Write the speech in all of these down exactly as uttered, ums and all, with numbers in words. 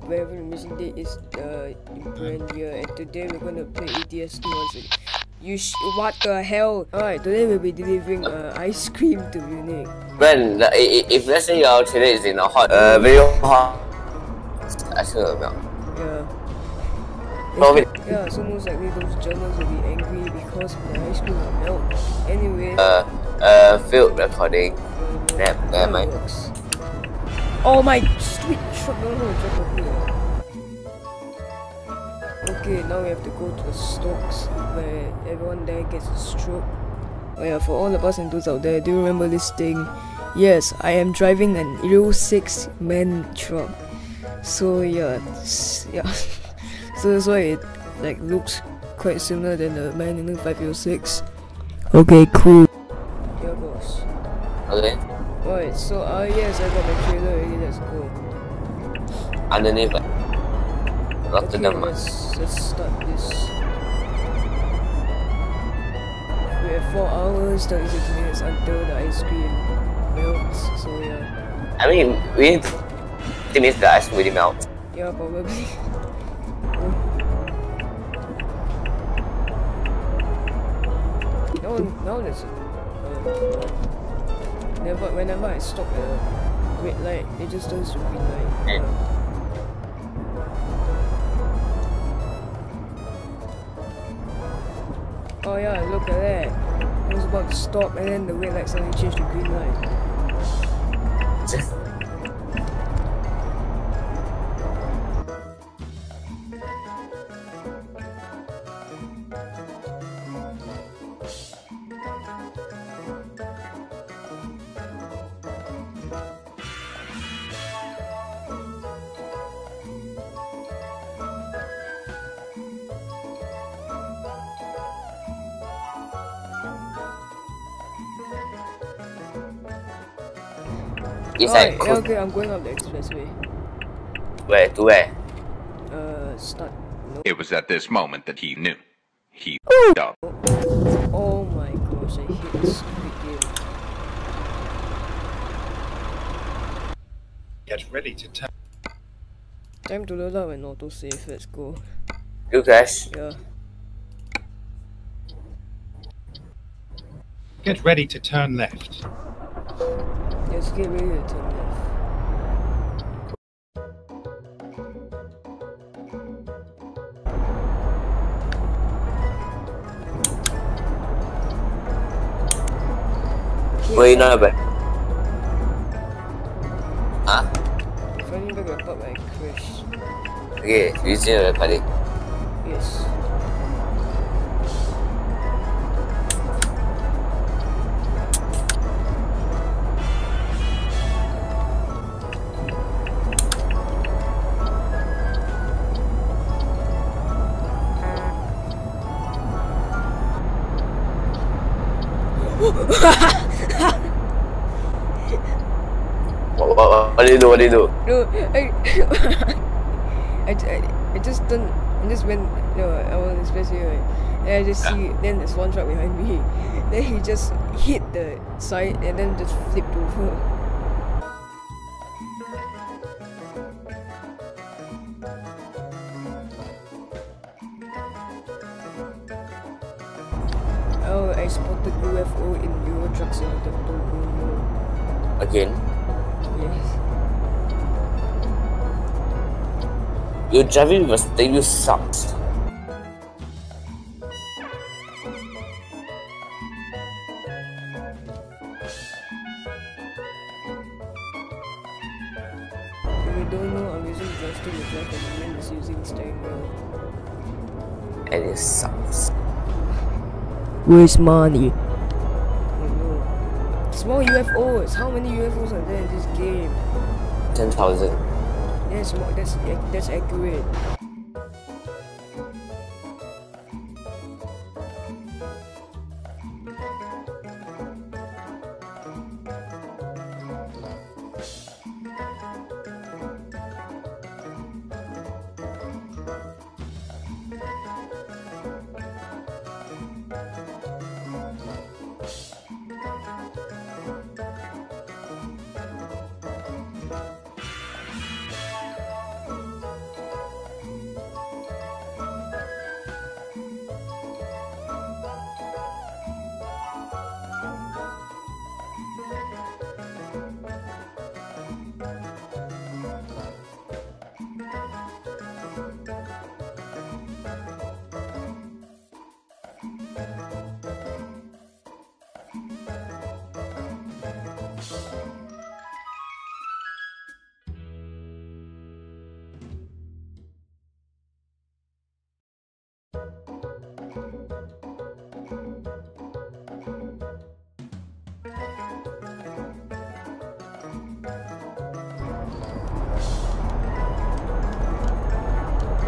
wherever the missing date is uh, in Bran here, and today we're gonna play A T S two once again. You sh what the hell? Alright, today we'll be delivering uh, ice cream to Munich. Bran, if let's say your today is in a hot, uh, very hot ice cream milk. Yeah. Probably. Yeah, so most likely those journals will be angry because the ice cream will melt. Anyway. Uh, uh, field recording. Never, never mind. Oh my stupid truck! No, no, drop over here. Okay, now we have to go to the stocks where everyone there gets a stroke. Oh yeah, for all the bus and those out there, do you remember this thing? Yes, I am driving an Euro six man truck. So yeah, yeah. So that's why it like looks quite similar than the man in the five Euro six. Okay, cool. Yeah, boss. Okay. Alright, so uh yes, I got my trailer already. Let's go. Underneath. Not Okay, the let's, let's start this. We have four hours, thirty-six minutes until the ice cream melts, so yeah. I mean, we need to miss the ice cream really melt. Yeah, probably. no, no, there's uh, never, whenever I stop at a red light, it just turns to green light. Yeah. Oh yeah, look at that. I was about to stop and then the red light suddenly changed to green light. It's Alright, like yeah, okay, I'm going up the expressway. Where to where? Uh, start. Nope. It was at this moment that he knew. He up. Oh my gosh, I hate this stupid game. Get ready to turn. Time to load up and autosave, let's go. You crash. Yeah. Get ready to turn left. Let's get ready to turn left. Wait, no, but. Huh? Finding back the pub I crashed. Okay, using the recording. Yes. what, what, what do you do? What do you do? No, I, I, I, I just don't. I just went. No, I was especially right. And I just see. Then there's one truck behind me. Then he just hit the side and then just flipped over. Oh, I spotted U F O in Euro Truck Center. Oh no. Again? Yes. Your driving was you sucks. If you don't know, I'm using joystick to drive and the man is using steering wheel. And it sucks. Where's money? Oh no. Small U F Os! How many U F Os are there in this game? ten thousand. That's more, that's that's accurate.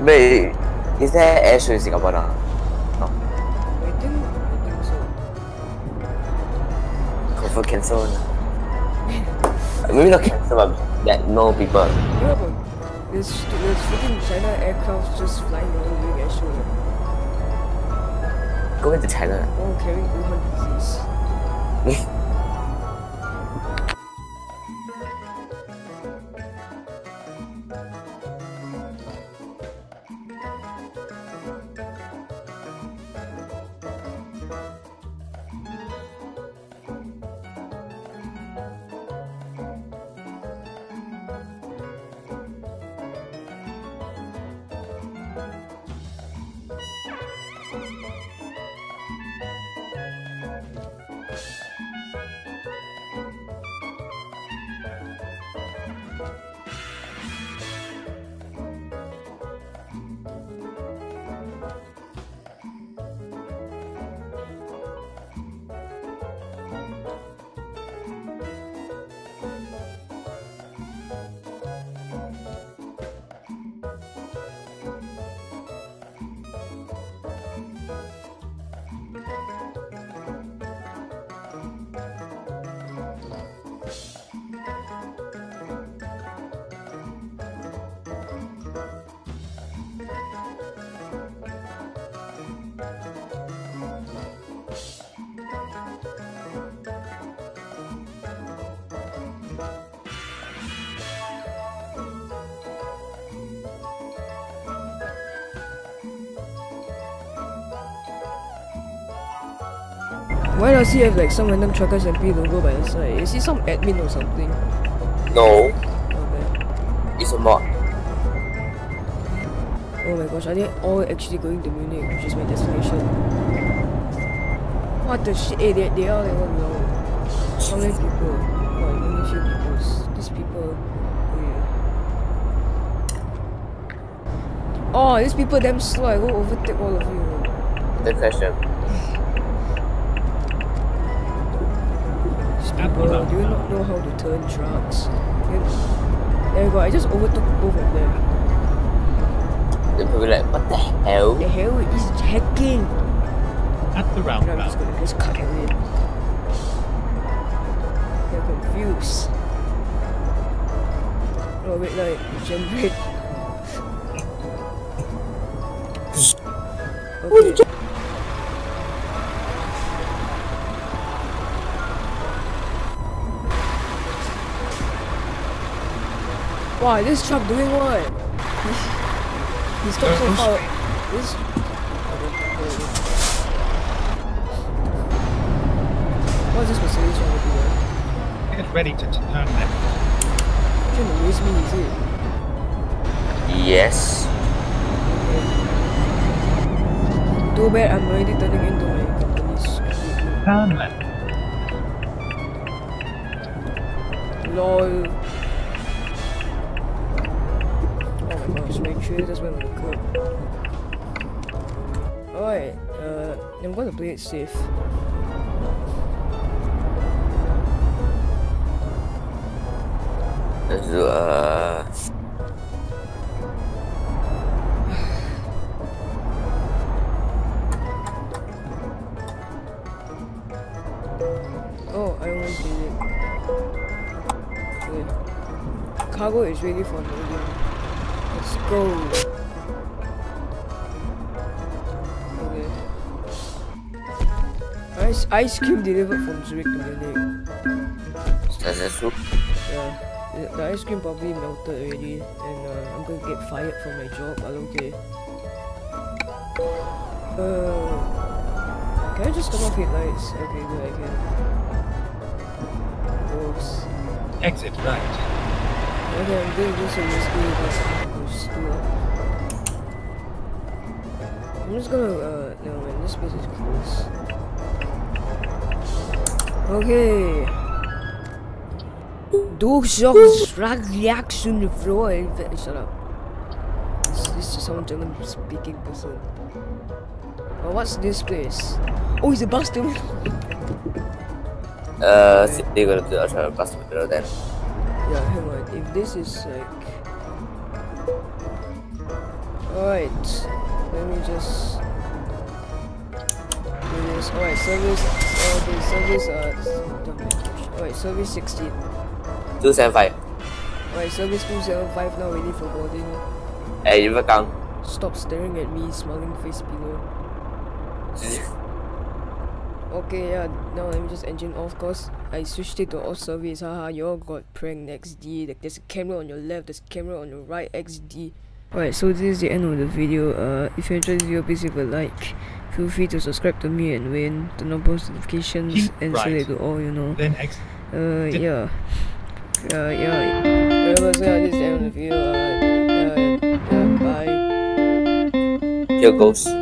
Wait, is there air show in Singapore now? No. I think, I think so. Confirm cancel. Maybe not cancel, but that no people. Yeah, but there's, there's freaking China aircraft just flying around doing air show. Go into China. Oh, carrying Wuhan disease. Why does he have like some random truckers M P logo by the side? Is he some admin or something? No, Okay. it's a mod. Oh my gosh, are they all actually going to Munich, which is my destination? What the shit? Hey, they, they are like, what no? How many people? Oh, only few people. These people. Oh, yeah. Oh, these people damn slow. I go overtake all of you. Good question. People, do you not know how to turn trucks? There you go, I just overtook both of them. They're probably like, what the hell? The hell is hacking? At the And I'm just roundabout, gonna just cut him in. They're confused. Oh wait, like, generate. Okay. Wow, this truck doing what? He stopped so far. This. What's this Mercedes trying to do? get ready to turn left. Trying to race me, is it? Yes. Too bad I'm already turning into my company's. Turn left. Lol. Oh my gosh, make sure it just went on the curb. Alright, uh, I'm gonna play it safe. Let's do, uh... Oh, I almost did it. Okay. Cargo is ready for loading. Let's go. Okay. Ice, ice cream delivered from Zurich to Munich. Successful. Yeah. The, the ice cream probably melted already, and uh, I'm gonna get fired from my job, but okay. Uh, can I just turn off headlights? Okay, good, I can. Oops. Exit right. Okay, I'm doing this so risky, but I'm just do it. I'm just gonna, uh, no man, this place is close. Okay. Du sorgst reaction Freud. Shut up. This, this is some German speaking person. Oh, what's this place? Oh, it's a bus terminal. Uh, so they're gonna do a bus terminal then. Yeah, hang on. If this is like, Alright, let me just do this. Alright, service, okay, service, uh, alright, service sixteen. two seven five. Alright, service two seven five now ready for boarding. Hey, you come. Stop staring at me, smiling face below. Okay, yeah, now let me just engine off cause I switched it to off service. Haha, you all got pranked X D. Like, there's a camera on your left, there's a camera on your right, X D. Alright, so this is the end of the video. Uh, if you enjoyed the video, please leave a like. Feel free to subscribe to me and win the post notifications Keep and right. so they do all, you know. Then exit. Uh, yeah. Uh, yeah. Whatever, so yeah, this is the end of the video. Uh, uh, yeah, bye. Here goes.